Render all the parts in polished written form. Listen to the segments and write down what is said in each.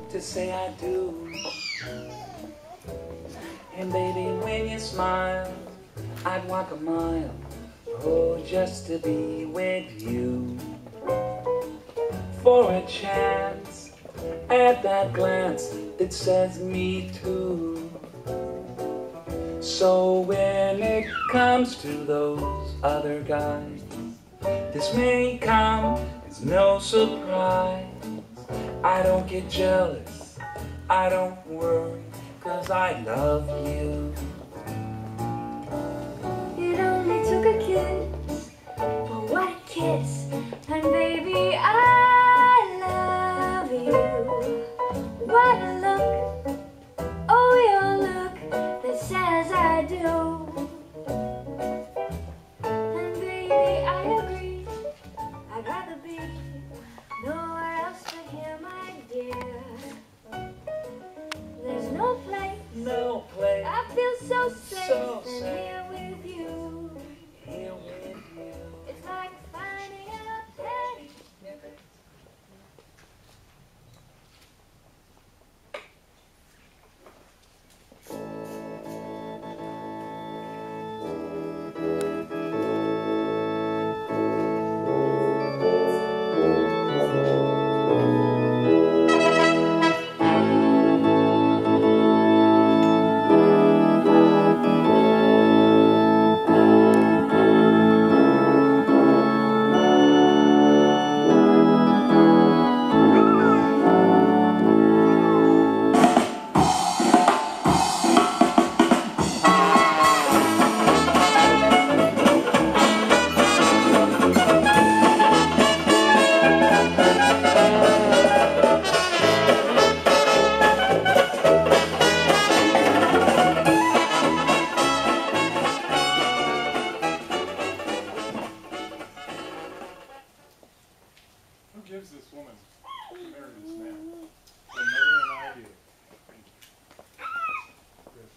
to say I do. And baby, when you smile, I'd walk a mile, oh, just to be with you. For a chance at that glance that says me too. So when it comes to those other guys, this may come as no surprise. I don't get jealous, I don't worry, 'cause I love you. It only took a kiss, but what a kiss. And baby, I love you. What a look, oh your look that says I do. And baby, I agree, I'd rather be nowhere else but here, my dear. There's no place, No place, I feel so safe so than safe. here with you. Here with you. It's like finding a penny. Who gives this woman to marry this man? Her mother and I do. Thank you. Good.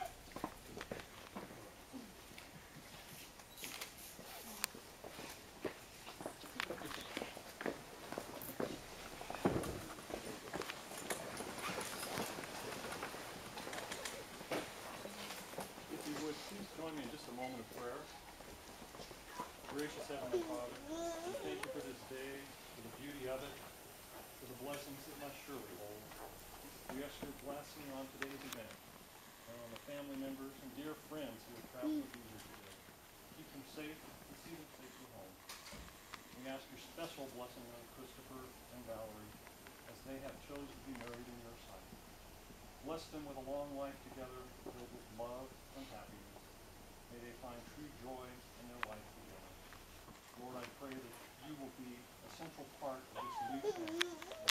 If you would, please join me in just a moment of prayer. Gracious Heavenly Father, we thank you for this day, for the beauty of it, for the blessings it must surely hold. We ask your blessing on today's event, and on the family members and dear friends who have traveled with you here today. Keep them safe and see them safely home. We ask your special blessing on Christopher and Valerie as they have chosen to be married in your sight. Bless them with a long life together filled with love and happiness. May they find true joy in their life together. Lord, I pray that you will be a central part of this new family.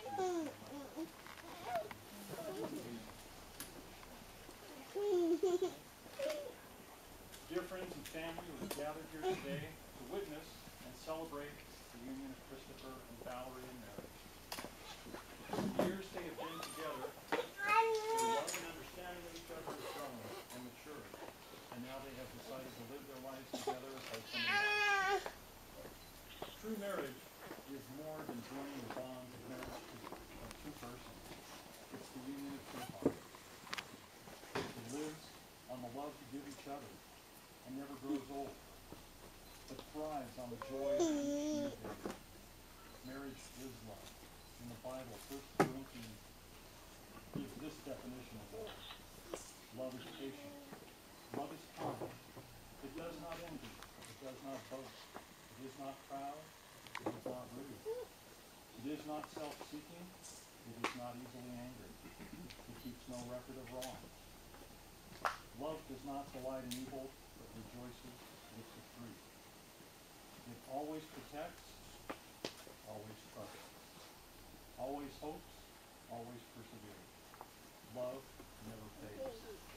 Dear friends and family who have gathered here today to witness and celebrate the union of Christopher and Valerie in marriage. For years they have been together, their love and understanding of each other has grown and matured, and now they have decided to live their lives together as husband and wife. True marriage is more than joining the bonds of marriage of two persons. It's the union of two hearts. It lives on the love to give each other and never grows old, but thrives on the joy of each new day. Marriage is love. In the Bible, 1 Corinthians gives this definition of love. Love is patient. Love is kind. It does not envy. It does not boast. It is not proud. It is not rude. It is not self-seeking. It is not easily angered. It keeps no record of wrong. Love does not delight in evil, but rejoices with the truth. It always protects, always trusts, always hopes, always perseveres. Love never fades.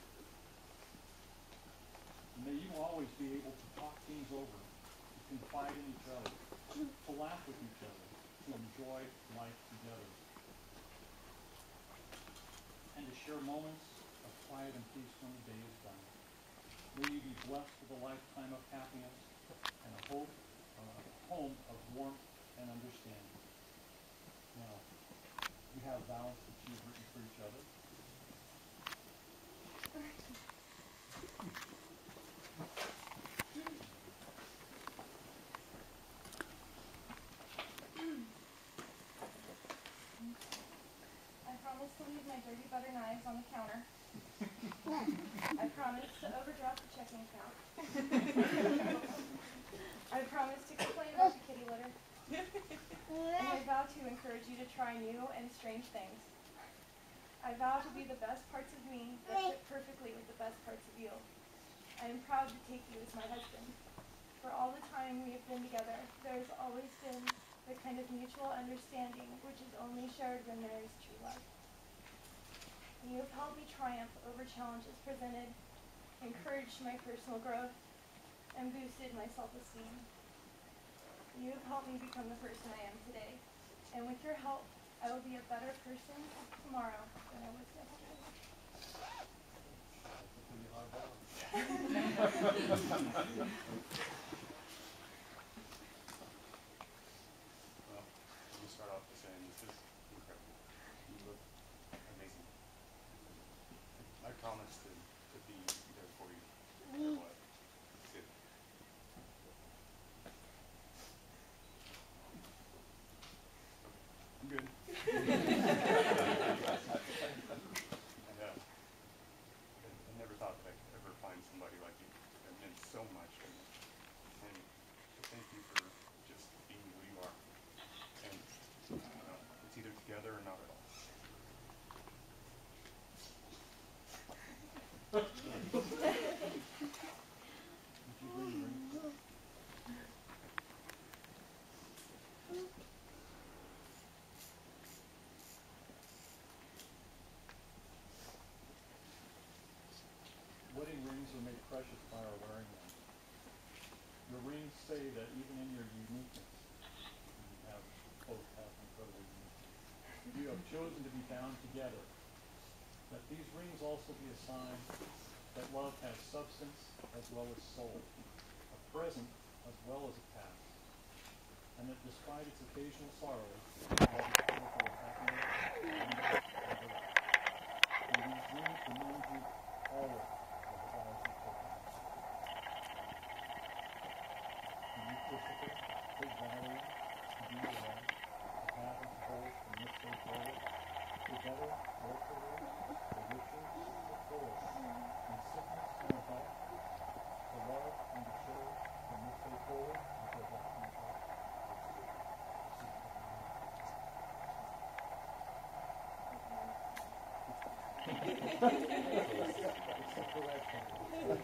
May you always be able to talk things over, to confide in each other, to laugh with each other, to enjoy life together, and to share moments of quiet and peace when the day is done. May you be blessed with a lifetime of happiness and a home of warmth and understanding. Now, you have vows to you've written for each other. I promise to leave my dirty butter knives on the counter. I promise to overdraft the checking account. I promise to complain about the kitty litter. And I vow to encourage you to try new and strange things. I vow to be the best parts of me that fit perfectly with the best parts of you. I am proud to take you as my husband. For all the time we have been together, there has always been the kind of mutual understanding which is only shared when there is true love. You have helped me triumph over challenges presented, encouraged my personal growth, and boosted my self-esteem. You have helped me become the person I am today, and with your help, I will be a better person tomorrow than I was yesterday. That's a pretty high bar. Well, let me start off by saying this is incredible. You look amazing. I promise to be there for you no matter what. That's it. I'm good. I never thought that I could ever find somebody like you. That meant so much to me. And to thank you for just being who you are. And it's either together or not at all. Would you bring the ring? Wedding rings are made precious by our wearing them. Your rings say that even in your uniqueness, you both have incredible uniqueness, you have chosen to be bound together. That these rings also be a sign that love has substance as well as soul, a present as well as a past, and that despite its occasional sorrows, love is full of happiness, wonder, and delight. May these rings remind you always of the vows you've taken. To you, Christopher, take Valerie to be your wife, to have and to hold from this day forward, together, joyfully, the richer, the fuller, in sickness and in health, to love and to cherish from this day forward until death comes back. It's the correct one.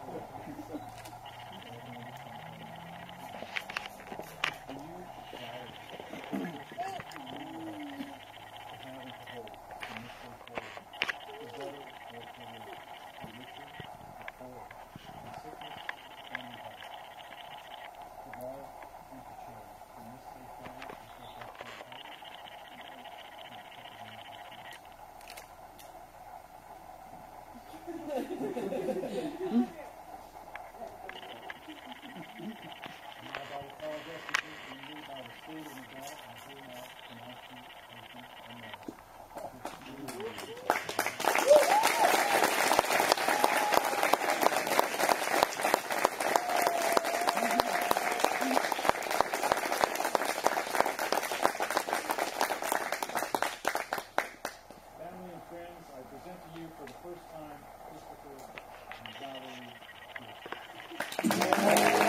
For you, Valerie, to have and to hold from this day forward, together, joyfully, the richer, the poorer, in sickness and in health, to love and to cherish from this day forward until death comes back. Family and friends, I present to you for the first time Christopher and Valerie.